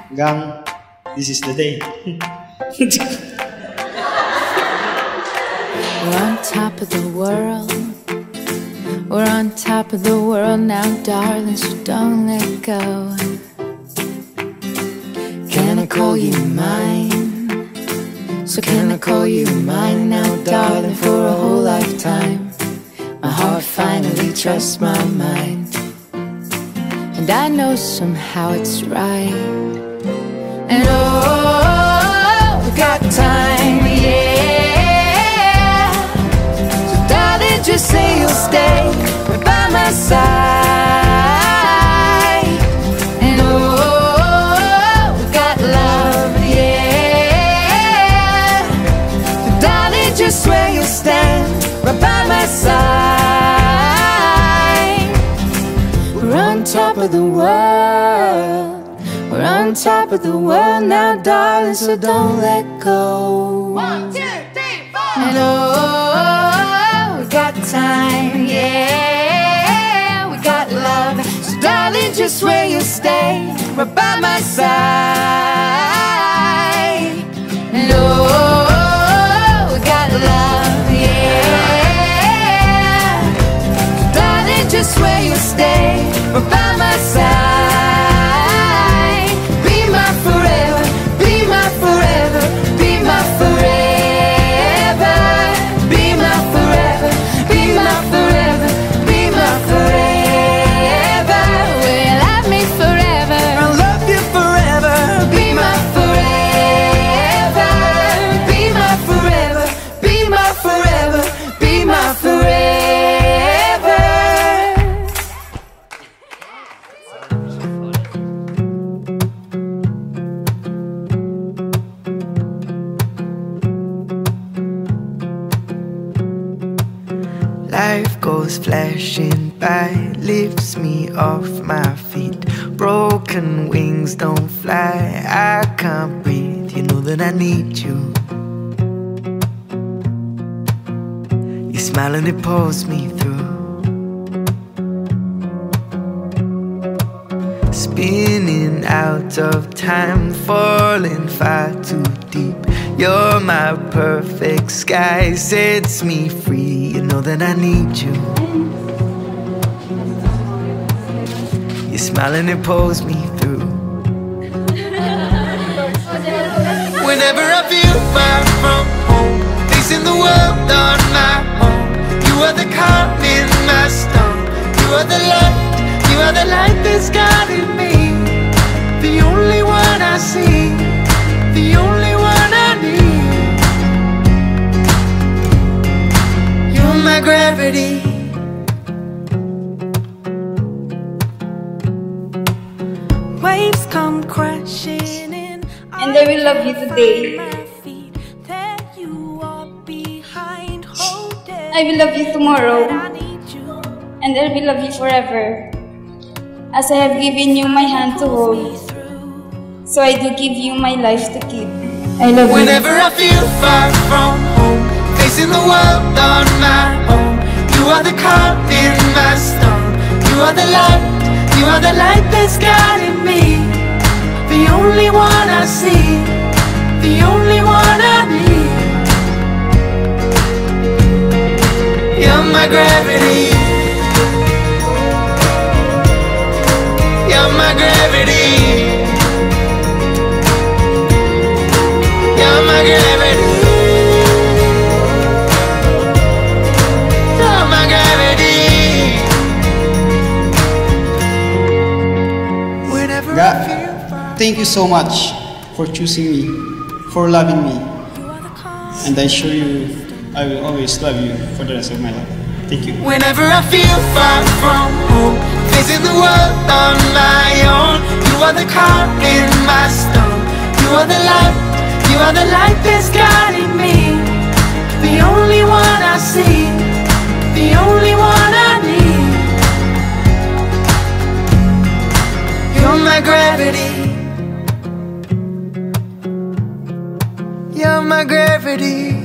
Gang, this is the day. We're on top of the world. We're on top of the world now, darling, so don't let go. Can I call you mine? So can I call you mine now, darling, for a whole lifetime? My heart finally trusts my mind, and I know somehow it's right. And oh, we got time, yeah. So darling, just say you'll stay right by my side. And oh, we got love, yeah. So darling, just swear you'll stand right by my side. We're on top of the world. We're on top of the world now, darling, so don't let go. 1, 2, 3, 4. And oh, we got time, yeah. We got love, so darling, just swear you'll stay right by my side. And oh, we got love, yeah. So darling, just swear you'll stay right by my side. Life goes flashing by, lifts me off my feet. Broken wings don't fly, I can't breathe. You know that I need you. Your smile and it pulls me through. Spinning out of time, falling far too deep. You're my perfect sky, sets me free. You know that I need you. Your smile and it pulls me through. Whenever I feel far from home, facing the world on my own, you are the calm in my storm. You are the light that's guiding me. The only one I see, the only one I need. You're my gravity. Waves come crashing in, And I will love you today. I will love you tomorrow. And I will love you forever. As I have given you my hand to hold, so I do give you my life to keep. I love you. Whenever I feel far from home, facing the world on my own, you are the calm in my storm. You are the light that's guiding me. The only one I see, the only one I need. You're my gravity. You're my gravity. You're my gravity. You're my gravity. Whenever I feel far. Thank you so much for choosing me, for loving me, and I assure you I will always love you for the rest of my life. Thank you. Whenever I feel far from home, facing the world on my own, you are the calm in my storm. You are the light that's guiding me. The only one I see, the only one I need. You're my gravity. You're my gravity.